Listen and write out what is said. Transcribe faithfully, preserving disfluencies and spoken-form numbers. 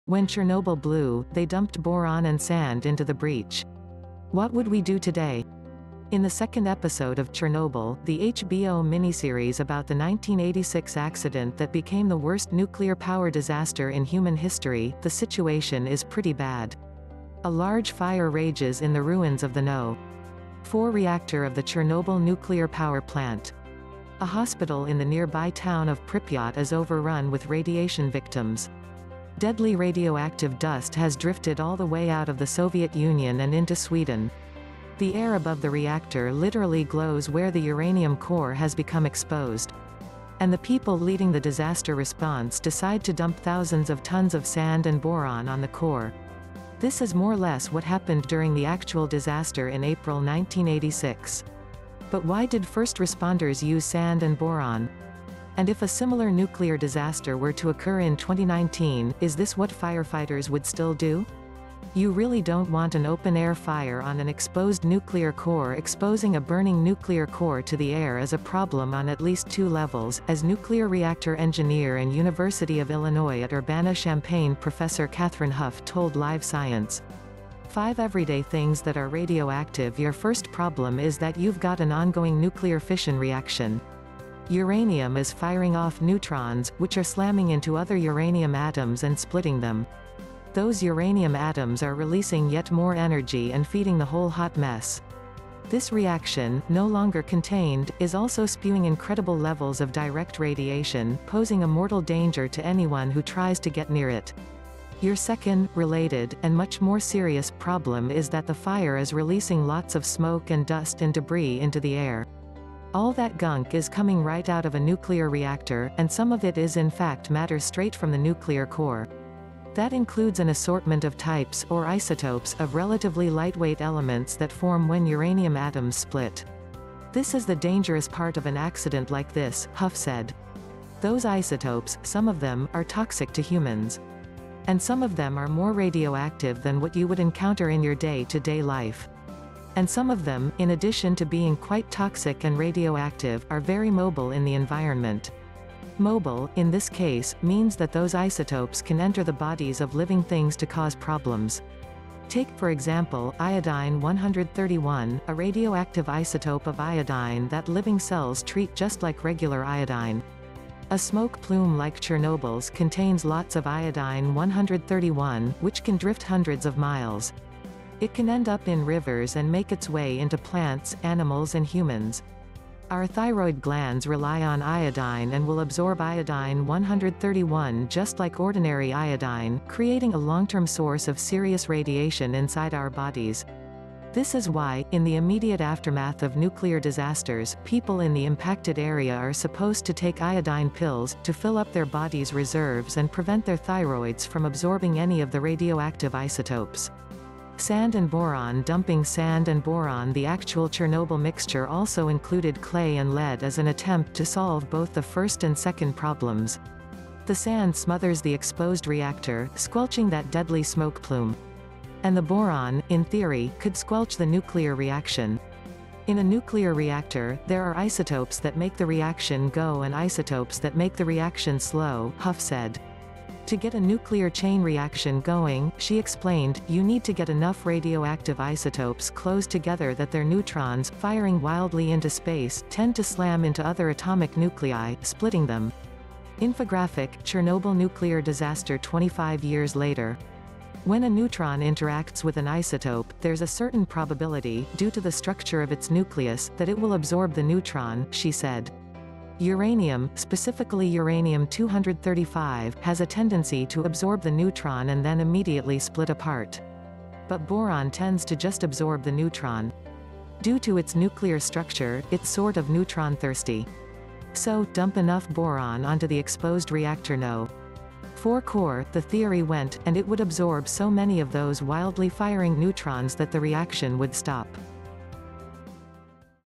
When Chernobyl blew, they dumped boron and sand into the breach. What would we do today? In the second episode of Chernobyl, the H B O miniseries about the nineteen eighty-six accident that became the worst nuclear power disaster in human history, the situation is pretty bad. A large fire rages in the ruins of the No. four reactor of the Chernobyl nuclear power plant. A hospital in the nearby town of Pripyat is overrun with radiation victims. Deadly radioactive dust has drifted all the way out of the Soviet Union and into Sweden. The air above the reactor literally glows where the uranium core has become exposed. And the people leading the disaster response decide to dump thousands of tons of sand and boron on the core. This is more or less what happened during the actual disaster in April nineteen eighty-six. But why did first responders use sand and boron? And if a similar nuclear disaster were to occur in twenty nineteen, is this what firefighters would still do? You really don't want an open-air fire on an exposed nuclear core. Exposing a burning nuclear core to the air is a problem on at least two levels, as nuclear reactor engineer and University of Illinois at Urbana-Champaign professor Catherine Huff told Live Science. Five everyday things that are radioactive. Your first problem is that you've got an ongoing nuclear fission reaction. Uranium is firing off neutrons, which are slamming into other uranium atoms and splitting them. Those uranium atoms are releasing yet more energy and feeding the whole hot mess. This reaction, no longer contained, is also spewing incredible levels of direct radiation, posing a mortal danger to anyone who tries to get near it. Your second, related, and much more serious problem is that the fire is releasing lots of smoke and dust and debris into the air. All that gunk is coming right out of a nuclear reactor, and some of it is in fact matter straight from the nuclear core. That includes an assortment of types, or isotopes, of relatively lightweight elements that form when uranium atoms split. This is the dangerous part of an accident like this, Huff said. Those isotopes, some of them, are toxic to humans. And some of them are more radioactive than what you would encounter in your day-to-day life. And some of them, in addition to being quite toxic and radioactive, are very mobile in the environment. Mobile, in this case, means that those isotopes can enter the bodies of living things to cause problems. Take, for example, iodine one thirty-one, a radioactive isotope of iodine that living cells treat just like regular iodine. A smoke plume like Chernobyl's contains lots of iodine one thirty-one, which can drift hundreds of miles. It can end up in rivers and make its way into plants, animals and humans. Our thyroid glands rely on iodine and will absorb iodine one thirty-one just like ordinary iodine, creating a long-term source of serious radiation inside our bodies. This is why, in the immediate aftermath of nuclear disasters, people in the impacted area are supposed to take iodine pills, to fill up their body's reserves and prevent their thyroids from absorbing any of the radioactive isotopes. Sand and boron. Dumping sand and boron. The actual Chernobyl mixture also included clay and lead as an attempt to solve both the first and second problems. The sand smothers the exposed reactor, squelching that deadly smoke plume. And the boron, in theory, could squelch the nuclear reaction. In a nuclear reactor, there are isotopes that make the reaction go and isotopes that make the reaction slow, Huff said. To get a nuclear chain reaction going, she explained, you need to get enough radioactive isotopes close together that their neutrons, firing wildly into space, tend to slam into other atomic nuclei, splitting them. Infographic, Chernobyl nuclear disaster twenty-five years later. When a neutron interacts with an isotope, there's a certain probability, due to the structure of its nucleus, that it will absorb the neutron, she said. Uranium, specifically uranium two thirty-five, has a tendency to absorb the neutron and then immediately split apart. But boron tends to just absorb the neutron. Due to its nuclear structure, it's sort of neutron-thirsty. So, dump enough boron onto the exposed reactor No. four core, the theory went, and it would absorb so many of those wildly firing neutrons that the reaction would stop.